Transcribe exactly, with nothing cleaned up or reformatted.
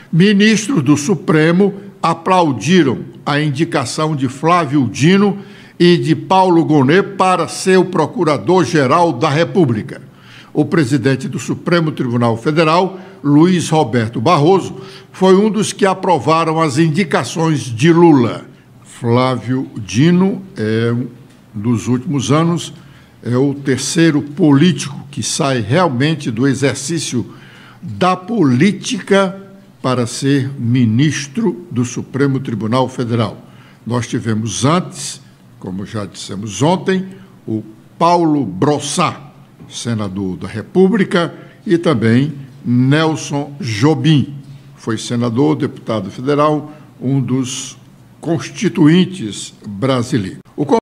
Ministros do Supremo aplaudiram a indicação de Flávio Dino e de Paulo Gonet para ser o Procurador-Geral da República. O presidente do Supremo Tribunal Federal, Luiz Roberto Barroso, foi um dos que aprovaram as indicações de Lula. Flávio Dino é um dos últimos anos, é o terceiro político que sai realmente do exercício da política para ser ministro do Supremo Tribunal Federal. Nós tivemos antes, como já dissemos ontem, o Paulo Brossat, senador da República, e também Nelson Jobim, foi senador, deputado federal, um dos constituintes brasileiros. O